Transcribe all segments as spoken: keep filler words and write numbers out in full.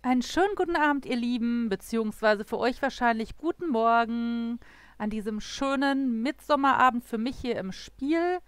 Einen schönen guten Abend, ihr Lieben, beziehungsweise für euch wahrscheinlich guten Morgen an diesem schönen Mitsommerabend für mich hier im Spiel.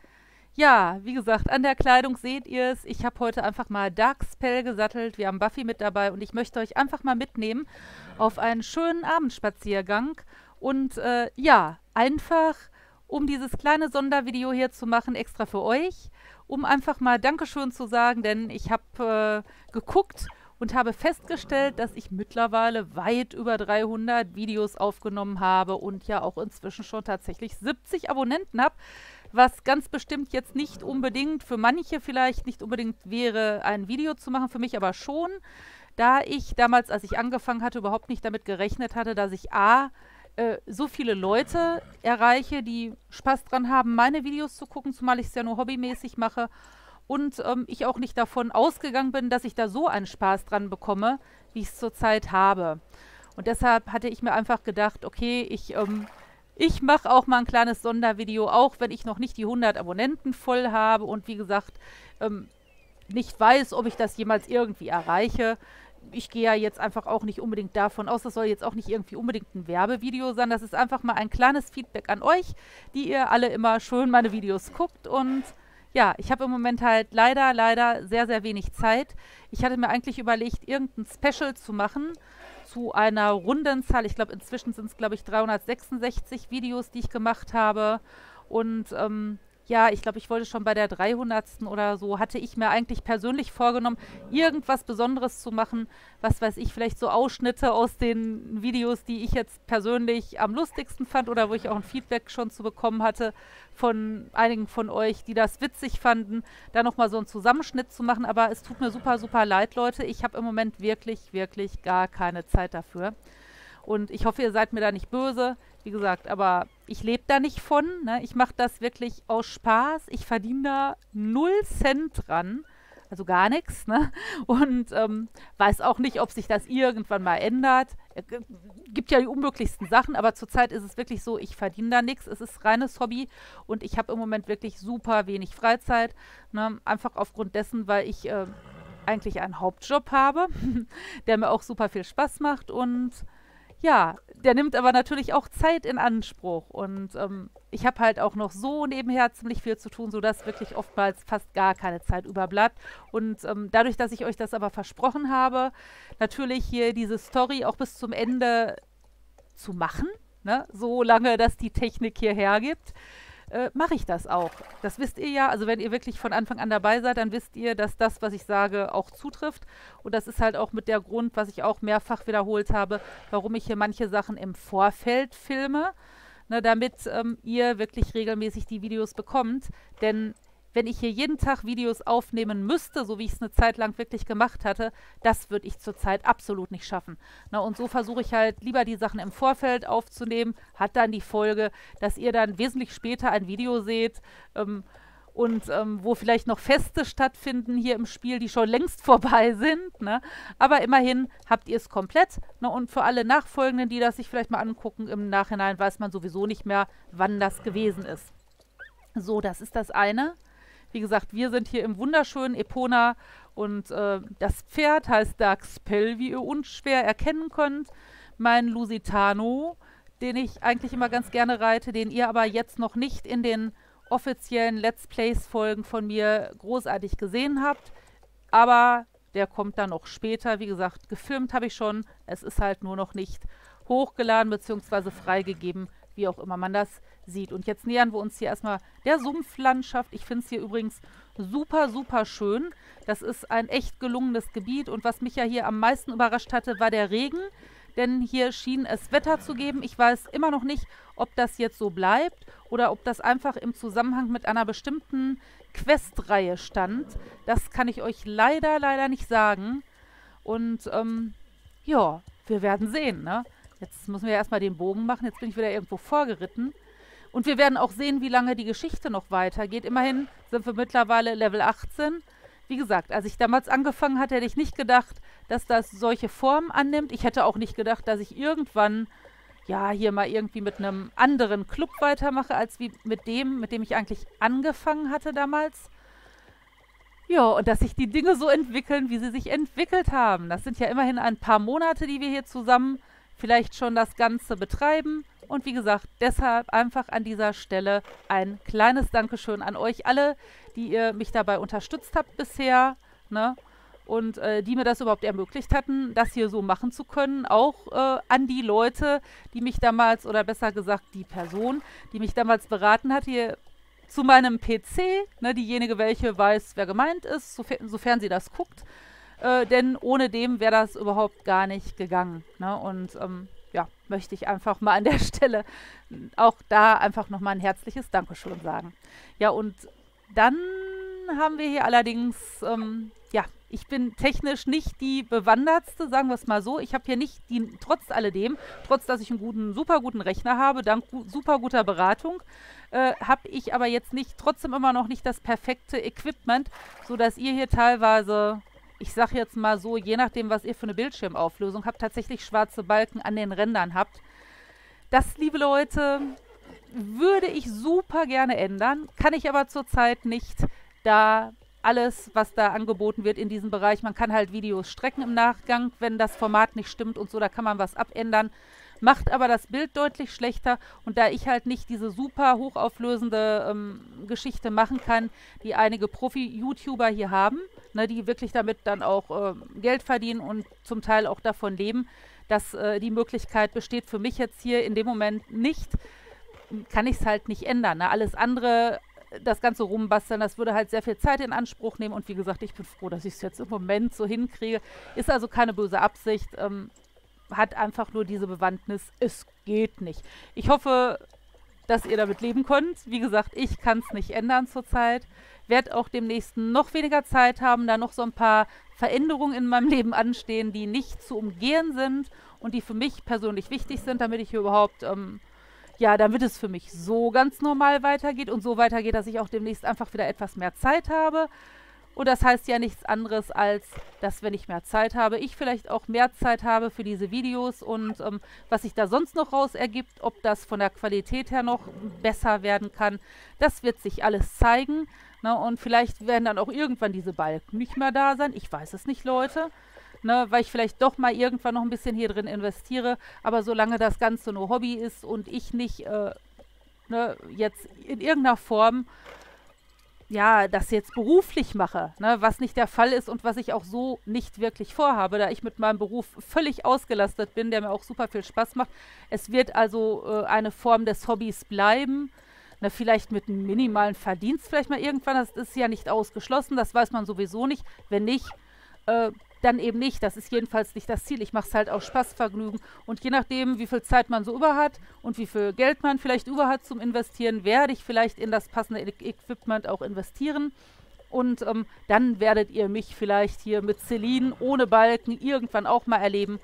Ja, wie gesagt, an der Kleidung seht ihr es. Ich habe heute einfach mal Darkspell gesattelt. Wir haben Buffy mit dabei und ich möchte euch einfach mal mitnehmen auf einen schönen Abendspaziergang. Und äh, ja, einfach um dieses kleine Sondervideo hier zu machen, extra für euch, um einfach mal Dankeschön zu sagen, denn ich habe äh, geguckt und habe festgestellt, dass ich mittlerweile weit über dreihundert Videos aufgenommen habe und ja auch inzwischen schon tatsächlich siebzig Abonnenten habe, was ganz bestimmt jetzt nicht unbedingt, für manche vielleicht nicht unbedingt wäre, ein Video zu machen, für mich aber schon, da ich damals, als ich angefangen hatte, überhaupt nicht damit gerechnet hatte, dass ich a, äh, so viele Leute erreiche, die Spaß dran haben, meine Videos zu gucken, zumal ich es ja nur hobbymäßig mache, und ähm, ich auch nicht davon ausgegangen bin, dass ich da so einen Spaß dran bekomme, wie ich es zurzeit habe. Und deshalb hatte ich mir einfach gedacht, okay, ich, ähm, ich mache auch mal ein kleines Sondervideo, auch wenn ich noch nicht die hundert Abonnenten voll habe und wie gesagt, ähm, nicht weiß, ob ich das jemals irgendwie erreiche. Ich gehe ja jetzt einfach auch nicht unbedingt davon aus, das soll jetzt auch nicht irgendwie unbedingt ein Werbevideo sein. Das ist einfach mal ein kleines Feedback an euch, die ihr alle immer schön meine Videos guckt. Und ja, ich habe im Moment halt leider, leider sehr, sehr wenig Zeit. Ich hatte mir eigentlich überlegt, irgendein Special zu machen zu einer runden Zahl. Ich glaube, inzwischen sind es, glaube ich, dreihundertsechsundsechzig Videos, die ich gemacht habe. Und ähm, ja, ich glaube, ich wollte schon bei der dreihundertsten oder so, hatte ich mir eigentlich persönlich vorgenommen, irgendwas Besonderes zu machen. Was weiß ich, vielleicht so Ausschnitte aus den Videos, die ich jetzt persönlich am lustigsten fand oder wo ich auch ein Feedback schon zu bekommen hatte von einigen von euch, die das witzig fanden, da nochmal so einen Zusammenschnitt zu machen. Aber es tut mir super, super leid, Leute. Ich habe im Moment wirklich, wirklich gar keine Zeit dafür. Und ich hoffe, ihr seid mir da nicht böse. Wie gesagt, aber ich lebe da nicht von. Ne? Ich mache das wirklich aus Spaß. Ich verdiene da null Cent dran. Also gar nichts. Ne? Und ähm, weiß auch nicht, ob sich das irgendwann mal ändert. Es gibt ja die unmöglichsten Sachen, aber zurzeit ist es wirklich so, ich verdiene da nichts. Es ist reines Hobby und ich habe im Moment wirklich super wenig Freizeit. Ne? Einfach aufgrund dessen, weil ich äh, eigentlich einen Hauptjob habe, der mir auch super viel Spaß macht und ja, der nimmt aber natürlich auch Zeit in Anspruch und ähm, ich habe halt auch noch so nebenher ziemlich viel zu tun, sodass wirklich oftmals fast gar keine Zeit überbleibt. Und ähm, dadurch, dass ich euch das aber versprochen habe, natürlich hier diese Story auch bis zum Ende zu machen, ne, so lange das die Technik hier hergibt, äh, mache ich das auch. Das wisst ihr ja, also wenn ihr wirklich von Anfang an dabei seid, dann wisst ihr, dass das, was ich sage, auch zutrifft. Und das ist halt auch mit der Grund, was ich auch mehrfach wiederholt habe, warum ich hier manche Sachen im Vorfeld filme, ne, damit ähm, ihr wirklich regelmäßig die Videos bekommt. Denn wenn ich hier jeden Tag Videos aufnehmen müsste, so wie ich es eine Zeit lang wirklich gemacht hatte, das würde ich zurzeit absolut nicht schaffen. Na, und so versuche ich halt lieber die Sachen im Vorfeld aufzunehmen, hat dann die Folge, dass ihr dann wesentlich später ein Video seht, ähm, und ähm, wo vielleicht noch Feste stattfinden hier im Spiel, die schon längst vorbei sind. Ne? Aber immerhin habt ihr es komplett. Ne? Und für alle Nachfolgenden, die das sich vielleicht mal angucken, im Nachhinein weiß man sowieso nicht mehr, wann das gewesen ist. So, das ist das eine. Wie gesagt, wir sind hier im wunderschönen Epona und äh, das Pferd heißt Darkspell, wie ihr unschwer erkennen könnt. Mein Lusitano, den ich eigentlich immer ganz gerne reite, den ihr aber jetzt noch nicht in den offiziellen Let's Plays-Folgen von mir großartig gesehen habt. Aber der kommt dann noch später. Wie gesagt, gefilmt habe ich schon. Es ist halt nur noch nicht hochgeladen bzw. freigegeben, wie auch immer man das sieht. Und jetzt nähern wir uns hier erstmal der Sumpflandschaft. Ich finde es hier übrigens super, super schön. Das ist ein echt gelungenes Gebiet. Und was mich ja hier am meisten überrascht hatte, war der Regen. Denn hier schien es Wetter zu geben. Ich weiß immer noch nicht, ob das jetzt so bleibt oder ob das einfach im Zusammenhang mit einer bestimmten Questreihe stand. Das kann ich euch leider, leider nicht sagen. Und ähm, ja, wir werden sehen, ne? Jetzt müssen wir erstmal den Bogen machen. Jetzt bin ich wieder irgendwo vorgeritten. Und wir werden auch sehen, wie lange die Geschichte noch weitergeht. Immerhin sind wir mittlerweile Level achtzehn. Wie gesagt, als ich damals angefangen hatte, hätte ich nicht gedacht, dass das solche Formen annimmt. Ich hätte auch nicht gedacht, dass ich irgendwann, ja, hier mal irgendwie mit einem anderen Club weitermache, als wie mit dem, mit dem ich eigentlich angefangen hatte damals. Ja, und dass sich die Dinge so entwickeln, wie sie sich entwickelt haben. Das sind ja immerhin ein paar Monate, die wir hier zusammen vielleicht schon das Ganze betreiben. Und wie gesagt, deshalb einfach an dieser Stelle ein kleines Dankeschön an euch alle, die ihr mich dabei unterstützt habt bisher, ne? Und äh, die mir das überhaupt ermöglicht hatten, das hier so machen zu können. Auch äh, an die Leute, die mich damals, oder besser gesagt die Person, die mich damals beraten hat, hier zu meinem P C, ne, diejenige, welche weiß, wer gemeint ist, sofern, sofern sie das guckt. Äh, denn ohne dem wäre das überhaupt gar nicht gegangen. Ne? Und ähm, ja, möchte ich einfach mal an der Stelle auch da einfach nochmal ein herzliches Dankeschön sagen. Ja, und dann haben wir hier allerdings, ähm, ja, ich bin technisch nicht die Bewandertste, sagen wir es mal so. Ich habe hier nicht die, trotz alledem, trotz dass ich einen guten, super guten Rechner habe, dank gu super guter Beratung, äh, habe ich aber jetzt nicht, trotzdem immer noch nicht das perfekte Equipment, sodass ihr hier teilweise, ich sage jetzt mal so, je nachdem, was ihr für eine Bildschirmauflösung habt, tatsächlich schwarze Balken an den Rändern habt. Das, liebe Leute, würde ich super gerne ändern, kann ich aber zurzeit nicht, da alles, was da angeboten wird in diesem Bereich, man kann halt Videos strecken im Nachgang, wenn das Format nicht stimmt und so, da kann man was abändern, macht aber das Bild deutlich schlechter und da ich halt nicht diese super hochauflösende ähm, Geschichte machen kann, die einige Profi-YouTuber hier haben, ne, die wirklich damit dann auch ähm, Geld verdienen und zum Teil auch davon leben, dass äh, die Möglichkeit besteht für mich jetzt hier in dem Moment nicht, kann ich es halt nicht ändern. Ne? Alles andere, das ganze Rumbasteln, das würde halt sehr viel Zeit in Anspruch nehmen und wie gesagt, ich bin froh, dass ich es jetzt im Moment so hinkriege. Ist also keine böse Absicht, ähm, hat einfach nur diese Bewandtnis, es geht nicht. Ich hoffe, dass ihr damit leben könnt. Wie gesagt, ich kann es nicht ändern zurzeit. Werde auch demnächst noch weniger Zeit haben, da noch so ein paar Veränderungen in meinem Leben anstehen, die nicht zu umgehen sind und die für mich persönlich wichtig sind, damit ich hier überhaupt... Ähm, ja, damit es für mich so ganz normal weitergeht und so weitergeht, dass ich auch demnächst einfach wieder etwas mehr Zeit habe. Und das heißt ja nichts anderes, als dass, wenn ich mehr Zeit habe, ich vielleicht auch mehr Zeit habe für diese Videos und ähm, was sich da sonst noch raus ergibt, ob das von der Qualität her noch besser werden kann, das wird sich alles zeigen. Ne? Und vielleicht werden dann auch irgendwann diese Balken nicht mehr da sein. Ich weiß es nicht, Leute. Ne, weil ich vielleicht doch mal irgendwann noch ein bisschen hier drin investiere, aber solange das Ganze nur Hobby ist und ich nicht äh, ne, jetzt in irgendeiner Form ja, das jetzt beruflich mache, ne, was nicht der Fall ist und was ich auch so nicht wirklich vorhabe, da ich mit meinem Beruf völlig ausgelastet bin, der mir auch super viel Spaß macht. Es wird also äh, eine Form des Hobbys bleiben, ne, vielleicht mit einem minimalen Verdienst vielleicht mal irgendwann, das ist ja nicht ausgeschlossen, das weiß man sowieso nicht, wenn nicht, äh, dann eben nicht. Das ist jedenfalls nicht das Ziel. Ich mache es halt aus Spaßvergnügen. Und je nachdem, wie viel Zeit man so über hat und wie viel Geld man vielleicht über hat zum Investieren, werde ich vielleicht in das passende e Equipment auch investieren. Und ähm, dann werdet ihr mich vielleicht hier mit Celine ohne Balken irgendwann auch mal erleben.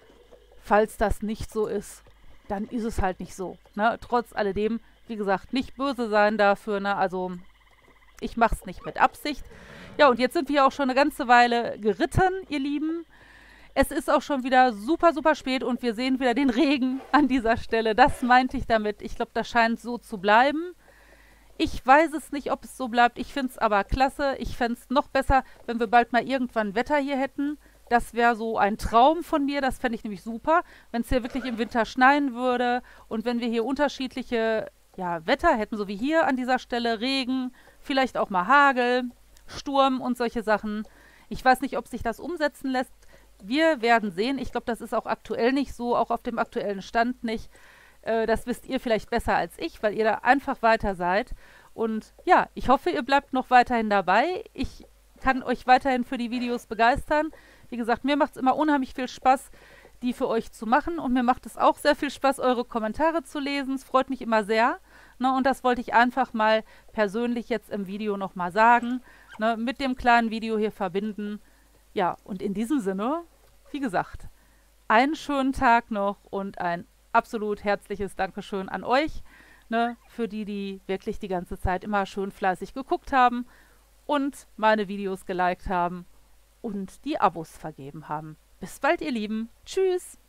Falls das nicht so ist, dann ist es halt nicht so. Ne? Trotz alledem, wie gesagt, nicht böse sein dafür. Ne? Also ich mache es nicht mit Absicht. Ja, und jetzt sind wir auch schon eine ganze Weile geritten, ihr Lieben. Es ist auch schon wieder super, super spät und wir sehen wieder den Regen an dieser Stelle. Das meinte ich damit. Ich glaube, das scheint so zu bleiben. Ich weiß es nicht, ob es so bleibt. Ich finde es aber klasse. Ich fände es noch besser, wenn wir bald mal irgendwann Wetter hier hätten. Das wäre so ein Traum von mir. Das fände ich nämlich super, wenn es hier wirklich im Winter schneien würde und wenn wir hier unterschiedliche ja, Wetter hätten, so wie hier an dieser Stelle. Regen, vielleicht auch mal Hagel, Sturm und solche Sachen. Ich weiß nicht, ob sich das umsetzen lässt. Wir werden sehen. Ich glaube, das ist auch aktuell nicht so, auch auf dem aktuellen Stand nicht. Äh, das wisst ihr vielleicht besser als ich, weil ihr da einfach weiter seid. Und ja, ich hoffe, ihr bleibt noch weiterhin dabei. Ich kann euch weiterhin für die Videos begeistern. Wie gesagt, mir macht es immer unheimlich viel Spaß, die für euch zu machen. Und mir macht es auch sehr viel Spaß, eure Kommentare zu lesen. Es freut mich immer sehr. Ne, und das wollte ich einfach mal persönlich jetzt im Video nochmal sagen. Ne, mit dem kleinen Video hier verbinden. Ja, und in diesem Sinne, wie gesagt, einen schönen Tag noch und ein absolut herzliches Dankeschön an euch, ne, für die, die wirklich die ganze Zeit immer schön fleißig geguckt haben und meine Videos geliked haben und die Abos vergeben haben. Bis bald, ihr Lieben. Tschüss!